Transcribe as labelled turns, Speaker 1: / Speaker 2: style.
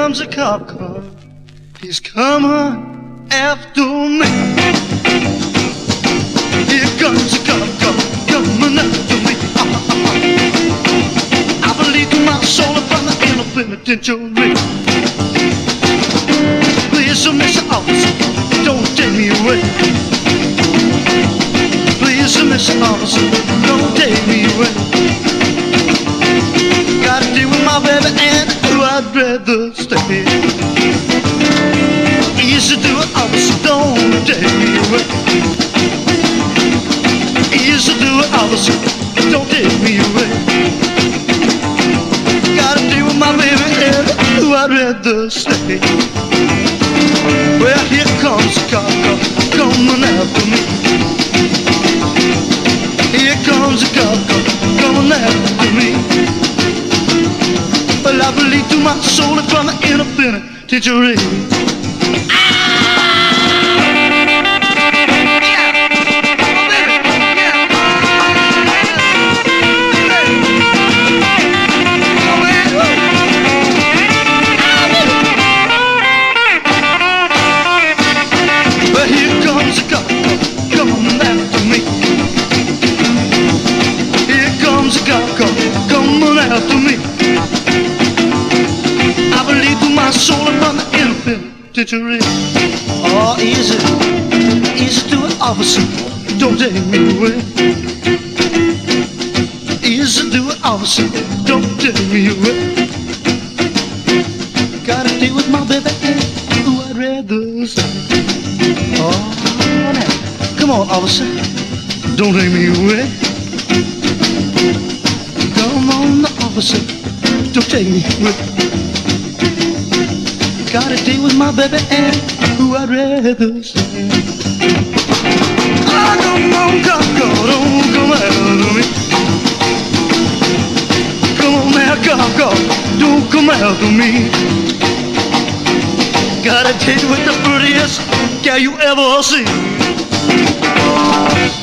Speaker 1: comes a cop car. He's coming after me. Here comes a cop car coming after me. I believe in my soul from the inner penitentiary. Please, Mr. Officer, don't take me away. Please, Mr. Officer, don't take me away. Gotta deal with my baby and who I'd rather stay. Easy to it, officer, don't take me away. Easy to it, officer, don't take me away. Gotta deal with my baby and who I'd rather stay. Well, here comes a cop car coming after me. Here comes a cop car coming after me. Well, I believe to my soul and from the inner penitentiary. Well, here comes a cop car coming after me. Here comes a cop car coming after me. I believe to my soul upon the inner penitentiary. Oh, easy, easy to it, officer, don't take me away. Easy to it, officer, don't take me away. Gotta deal with my baby who I'd rather stay. Oh, now, come on, officer, don't take me away. Come on, officer, don't take me away. Gotta deal with my baby and who I'd rather stay. I come on, cop car, don't come after me. Come on now, cop car, don't come after me. Gotta deal with the prettiest gal you ever seen.